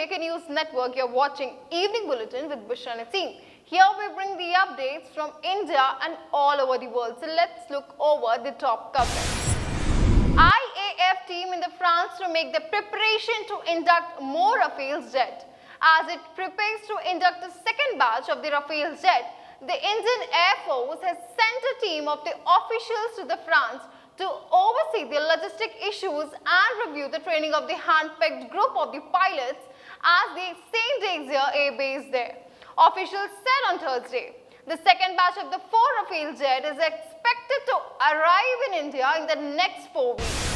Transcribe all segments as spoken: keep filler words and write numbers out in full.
J K News Network. You're watching Evening Bulletin with Bushra Naseem. Here we bring the updates from India and all over the world. So let's look over the top coverage. I A F team in the France to make the preparation to induct more Rafale jet. As it prepares to induct the second batch of the Rafale jet, the Indian Air Force has sent a team of the officials to the France to oversee the logistic issues and review the training of the hand-picked group of the pilots as the Saint-Exupéry Air Base there. Officials said on Thursday, the second batch of the four Rafale jet is expected to arrive in India in the next four weeks.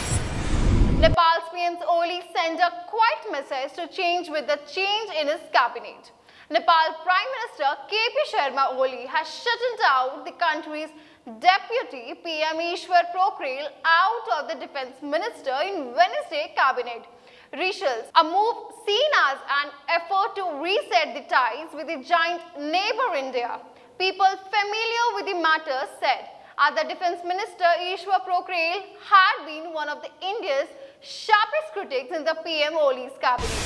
Nepal's P M's Oli sent a quiet message to change with the change in his cabinet. Nepal Prime Minister K P Sharma Oli has shuttled out the country's Deputy P M Ishwar Pokhrel out of the Defence Minister in Wednesday cabinet reshuffle, a move seen as an effort to reset the ties with the giant neighbour India. People familiar with the matter said, as the Defence Minister Ishwar Pokhrel had been one of the India's sharpest critics in the P M Oli's cabinet.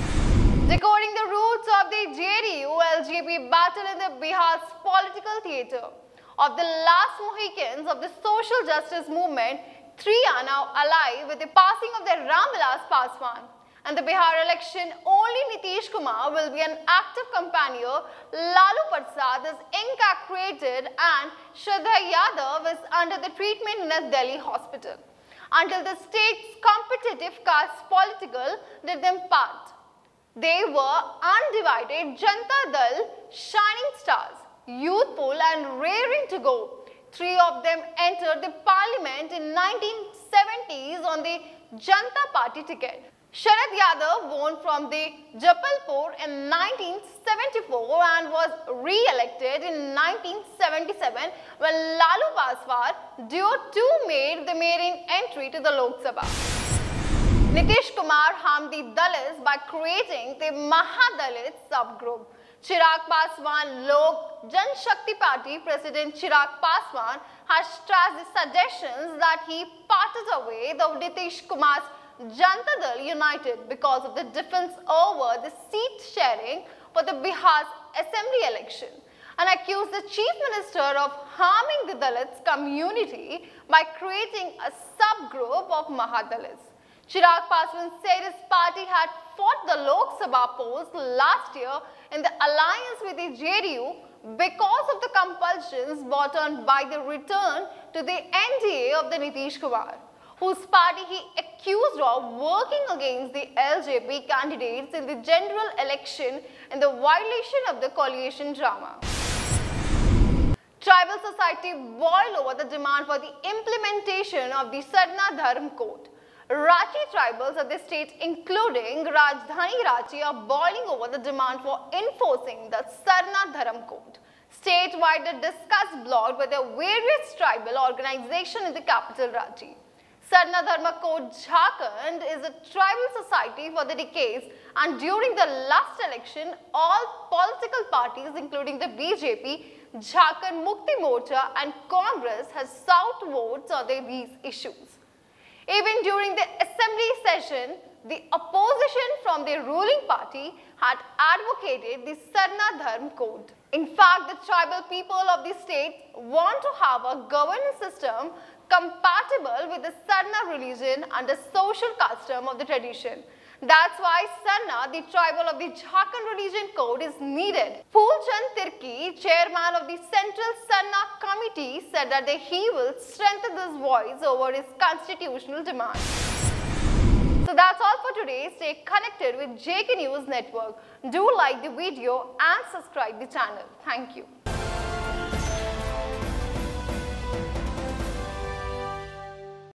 Decoding the roots of the J D U L J P battle in the Bihar's political theatre. Of the last Mohicans of the social justice movement, three are now alive with the passing of their Ramvilas Paswan. And the Bihar election, only Nitish Kumar will be an active companion. Lalu Prasad is incarcerated and Shraddha Yadav is under the treatment in a Delhi hospital. Until the state's competitive caste political did them part. They were undivided Janata Dal shining stars, youthful and raring to go. Three of them entered the parliament in nineteen seventies on the Janata Party ticket. Sharad Yadav won from the Jabalpur in nineteen seventy-four and was re-elected in nineteen seventy-seven when Lalu Paswar duo too made the maiden entry to the Lok Sabha. Nitish Kumar harmed the Dalits by creating the Mahadalit subgroup. Chirag Paswan Lok Jan Shakti Party President Chirag Paswan has stressed the suggestions that he parted away the Nitish Kumar's Janata Dal United because of the difference over the seat sharing for the Bihar's assembly election, and accused the Chief Minister of harming the Dalits community by creating a subgroup of Mahadalits. Chirag Paswan said his party had fought the Lok Sabha post last year in the alliance with the J D U because of the compulsions brought on by the return to the N D A of the Nitish Kumar, whose party he accused of working against the L J P candidates in the general election in the violation of the coalition drama. Tribal society boiled over the demand for the implementation of the Sarna Dharm Code. Ranchi tribals of the state, including Rajdhani Ranchi, are boiling over the demand for enforcing the Sarna Dharm Code. Statewide, the discussed blocked by the various tribal organizations in the capital Ranchi. Sarna Dharma Code Jharkhand is a tribal society for the decades, and during the last election, all political parties including the B J P, Jharkhand Mukti Morcha and Congress has sought votes on these issues. Even during the assembly session, the opposition from the ruling party had advocated the Sarna Dharm Code. In fact, the tribal people of the state want to have a governance system compatible with the Sarna religion and the social custom of the tradition. That's why Sarna, the tribal of the Jharkhand religion code, is needed. Phulchand Tirki, chairman of the Central Sarna Committee, said that he will strengthen his voice over his constitutional demands. So that's all for today. Stay connected with J K News Network. Do like the video and subscribe the channel. Thank you.